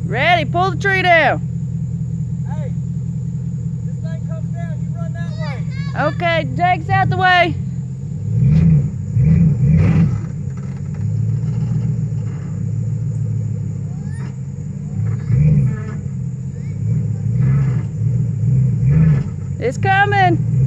Ready, pull the tree down. Hey, this thing comes down, you run that way. Okay, Jake's out the way. It's coming.